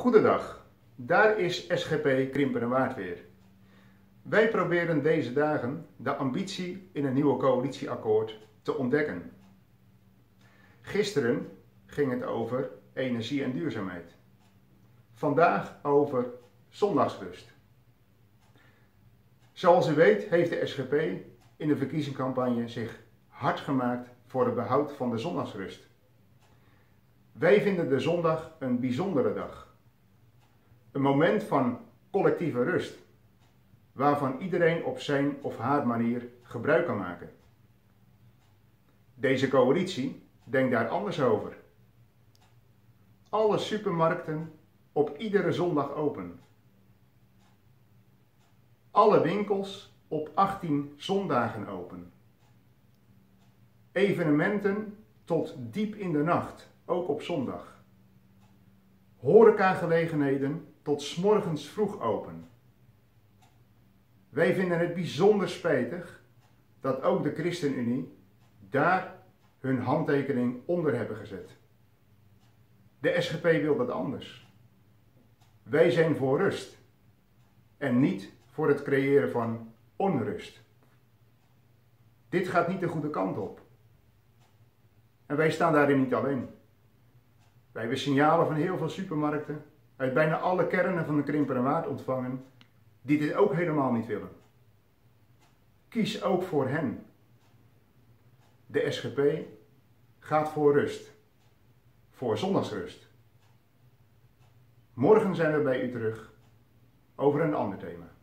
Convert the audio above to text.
Goedendag, daar is SGP Krimpenerwaard weer. Wij proberen deze dagen de ambitie in een nieuwe coalitieakkoord te ontdekken. Gisteren ging het over energie en duurzaamheid. Vandaag over zondagsrust. Zoals u weet heeft de SGP in de verkiezingscampagne zich hard gemaakt voor het behoud van de zondagsrust. Wij vinden de zondag een bijzondere dag. Een moment van collectieve rust, waarvan iedereen op zijn of haar manier gebruik kan maken. Deze coalitie denkt daar anders over. Alle supermarkten op iedere zondag open. Alle winkels op 18 zondagen open. Evenementen tot diep in de nacht, ook op zondag. Horecagelegenheden tot 's morgens vroeg open. Wij vinden het bijzonder spijtig dat ook de ChristenUnie daar hun handtekening onder hebben gezet. De SGP wil dat anders. Wij zijn voor rust en niet voor het creëren van onrust. Dit gaat niet de goede kant op. En wij staan daarin niet alleen. Wij hebben signalen van heel veel supermarkten uit bijna alle kernen van de Krimpenerwaard ontvangen die dit ook helemaal niet willen. Kies ook voor hen. De SGP gaat voor rust. Voor zondagsrust. Morgen zijn we bij u terug over een ander thema.